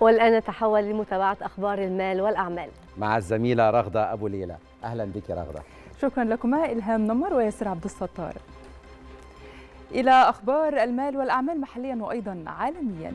والآن نتحول لمتابعة أخبار المال والأعمال مع الزميلة رغدة أبو ليلى. أهلا بك رغدة. شكرا لكما إلهام نمر وياسر عبد الستار. إلى أخبار المال والأعمال محليا وأيضا عالميا.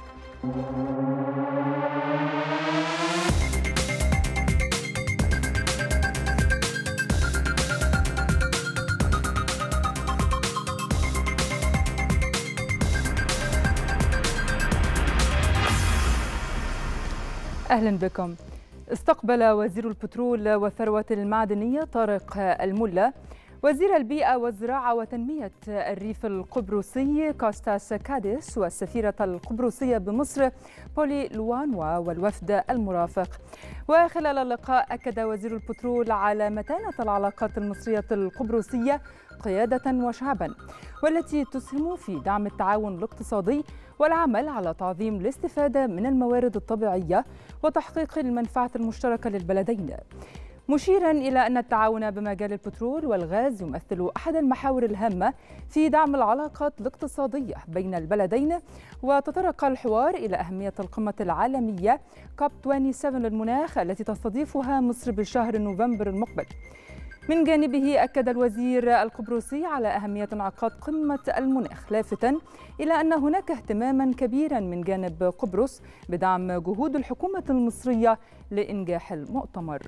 أهلا بكم. استقبل وزير البترول والثروة المعدنية طارق الملا وزير البيئة والزراعة وتنمية الريف القبرصي كوستاس كاديس والسفيرة القبرصية بمصر بولي لوانوا والوفد المرافق. وخلال اللقاء أكد وزير البترول على متانة العلاقات المصرية القبرصية قيادة وشعبا، والتي تسهم في دعم التعاون الاقتصادي والعمل على تعظيم الاستفادة من الموارد الطبيعية وتحقيق المنفعة المشتركة للبلدين، مشيرا إلى أن التعاون بمجال البترول والغاز يمثل أحد المحاور الهامة في دعم العلاقات الاقتصادية بين البلدين. وتطرق الحوار إلى أهمية القمة العالمية كوب 27 للمناخ التي تستضيفها مصر بشهر نوفمبر المقبل. من جانبه أكد الوزير القبرصي على أهمية انعقاد قمة المناخ، لافتا إلى أن هناك اهتماما كبيرا من جانب قبرص بدعم جهود الحكومة المصرية لإنجاح المؤتمر.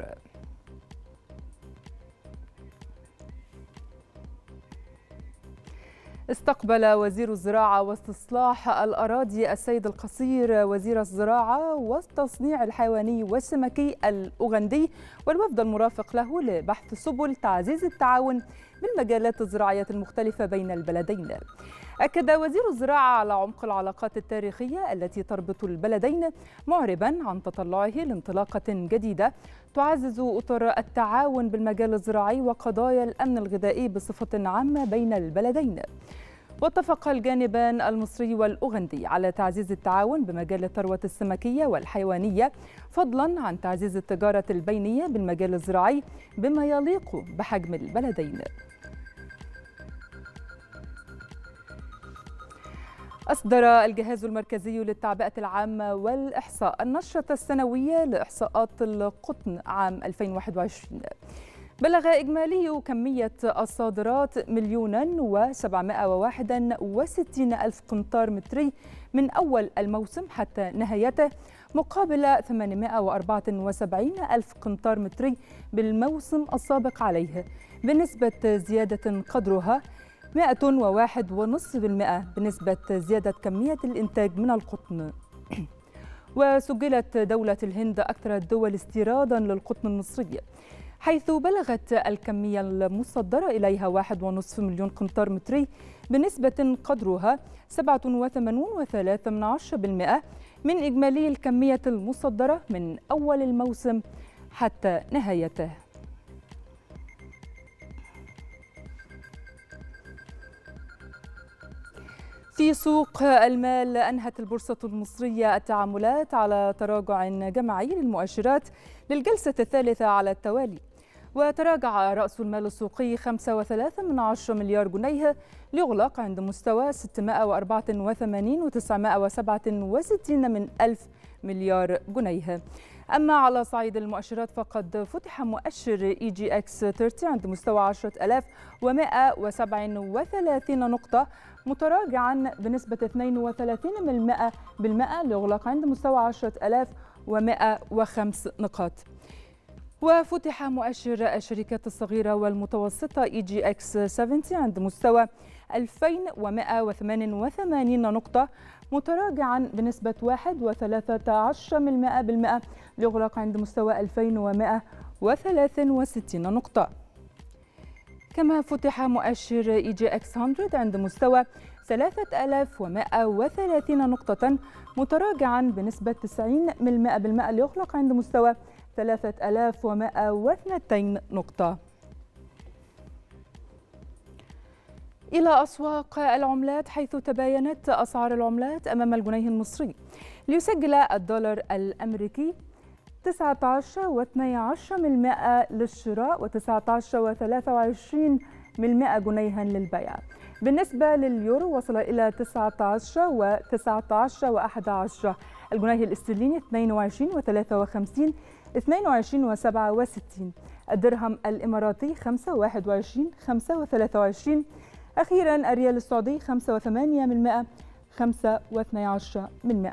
استقبل وزير الزراعة واستصلاح الأراضي السيد القصير وزير الزراعة والتصنيع الحيواني والسمكي الأوغندي والوفد المرافق له لبحث سبل تعزيز التعاون بالمجالات الزراعية المختلفة بين البلدين. أكد وزير الزراعة على عمق العلاقات التاريخية التي تربط البلدين، معربا عن تطلعه لانطلاقة جديدة تعزز أطر التعاون بالمجال الزراعي وقضايا الأمن الغذائي بصفة عامة بين البلدين. واتفق الجانبان المصري والأوغندي على تعزيز التعاون بمجال الثروة السمكية والحيوانية، فضلا عن تعزيز التجارة البينية بالمجال الزراعي بما يليق بحجم البلدين. أصدر الجهاز المركزي للتعبئة العامة والإحصاء النشرة السنوية لإحصاءات القطن عام 2021. بلغ إجمالي كمية الصادرات 1,761,000 قنطار متري من أول الموسم حتى نهايته، مقابل 874,000 قنطار متري بالموسم السابق عليه، بنسبة زيادة قدرها 101.5% بنسبة زيادة كمية الإنتاج من القطن. وسجلت دولة الهند أكثر الدول استيرادا للقطن المصري، حيث بلغت الكمية المصدرة إليها 1.5 مليون قنطار متري بنسبة قدرها 87.3% من إجمالي الكمية المصدرة من أول الموسم حتى نهايته. في سوق المال أنهت البورصة المصرية التعاملات على تراجع جماعي للمؤشرات للجلسة الثالثة على التوالي، وتراجع رأس المال السوقي 5.3 مليار جنيه ليغلق عند مستوى 684.967 مليار جنيه. أما على صعيد المؤشرات فقد فتح مؤشر EGX 30 عند مستوى 10,137 نقطة، متراجعا بنسبة 32% ليغلق عند مستوى 10,105 نقاط. وفتح مؤشر الشركات الصغيرة والمتوسطة EGX 70 عند مستوى 2,188 نقطة، متراجعا بنسبة 1.13% ليغلق عند مستوى 2,163 نقطة. كما فتح مؤشر EGX 100 عند مستوى 3,130 نقطة، متراجعا بنسبة 90% ليغلق عند مستوى 3,102 نقطة. إلى أسواق العملات، حيث تباينت أسعار العملات أمام الجنيه المصري، ليسجل الدولار الأمريكي 19.12 للشراء و19.23 جنيها للبيع، بالنسبة لليورو وصل إلى 19 و19 و11. الجنيه الاسترليني 22 و53، 22 و67. الدرهم الإماراتي 5 و21، 5 و23. أخيرا الريال السعودي 5 و8، 5 و12.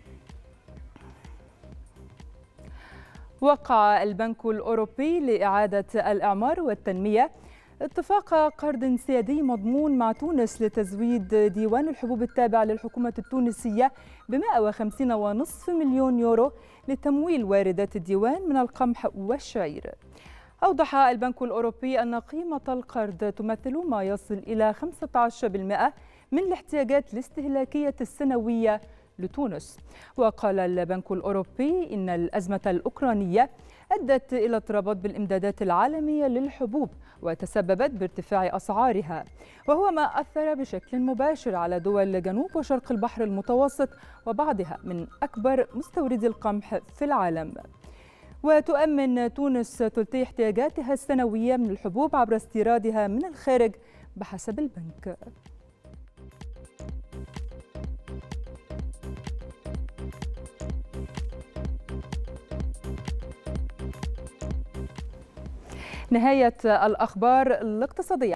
وقع البنك الأوروبي لإعادة الإعمار والتنمية اتفاق قرض سيادي مضمون مع تونس لتزويد ديوان الحبوب التابع للحكومة التونسية ب 150.5 مليون يورو لتمويل واردات الديوان من القمح والشعير. أوضح البنك الأوروبي أن قيمة القرض تمثل ما يصل إلى 15% من الاحتياجات الاستهلاكية السنوية لتونس. وقال البنك الأوروبي إن الأزمة الأوكرانية أدت إلى اضطرابات بالإمدادات العالمية للحبوب وتسببت بارتفاع أسعارها، وهو ما أثر بشكل مباشر على دول جنوب وشرق البحر المتوسط وبعضها من أكبر مستوردي القمح في العالم. وتؤمن تونس ثلثي احتياجاتها السنوية من الحبوب عبر استيرادها من الخارج بحسب البنك. نهاية الأخبار الاقتصادية.